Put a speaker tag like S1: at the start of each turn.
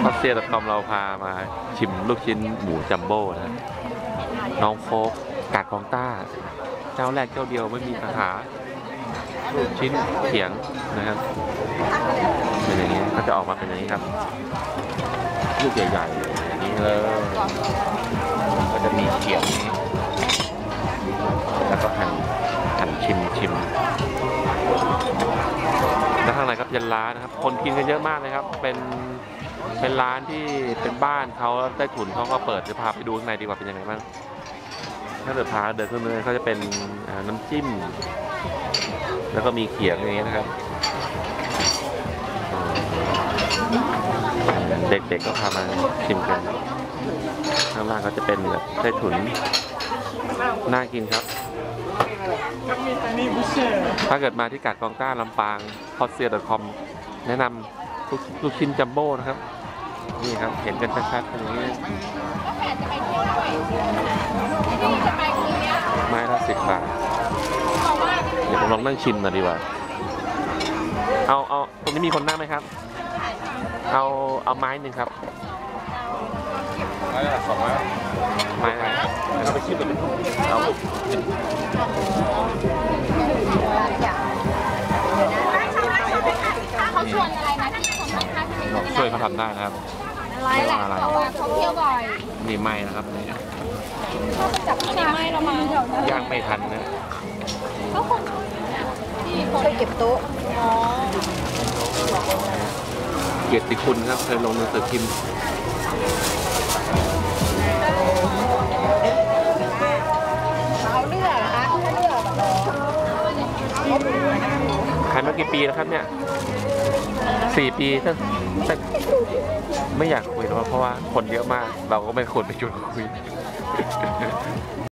S1: เซีย.com เราพามาชิมลูกชิ้นหมูจัมโบ้นะน้องโฟกกาดกองต้าเจ้าแรกเจ้าเดียวไม่มีสาขาลูกชิ้นเขียงนะครับเป็นอย่างนี้ก็จะออกมาเป็นอย่างนี้ครับลูกใหญ่ๆอย่างนี้เลยก็จะมีเขียงแล้วก็หั่นชิมแล้วข้างในครับยันร้านนะครับคนกินกันเยอะมากเลยครับเป็นร้านที่เป็นบ้านเขาใต้ถุนเขาก็เปิดจะพาไปดูข้างในดีกว่าเป็นยังไงบ้างถ้าเดินพาเดินขึ้นเลยเขาจะเป็นน้ำจิ้มแล้วก็มีเขียงอย่างนี้นะครับเด็กๆก็พามาชิมกันข้างล่างก็จะเป็นแบบใต้ถุนน่ากินครับถ้าเกิดมาที่กาดกองต้าลำปางhotseer.com แนะนำลูกชิ้นจัมโบ้นะครับนี่ครับเห็นกันชัดๆอย่างนี้ไม้ละ10 บาทเดี๋ยวผมลองนั่งชิมหน่อยดีกว่าเอาตรงนี้มีคนนั่งไหมครับเอาไม้หนึ่งครับไม้ละ2 ไม้เอาไปชิมกันเอา
S2: เขาชวนอะไรนะที่คนข้างๆ
S1: ช่วยเขาทำได้นะครับ
S2: อะไรเขาเที่ยวบ่อย
S1: นี่ไม้นะครับนี่
S2: จับนี่ไม่เรามา
S1: ย่างไม่ทันนะ
S2: เขาคงที่คนเก็บโต๊ะ
S1: เกียรติคุณครับเคยลงหนังสือพิมพ์
S2: เอาเลือดนะคะเลือด
S1: ขายมากี่ปีแล้วครับเนี่ย4 ปีตั้งไม่อยากคุยแล้วเพราะว่าคนเยอะมากเราก็ไม่ควรไปชวนคุย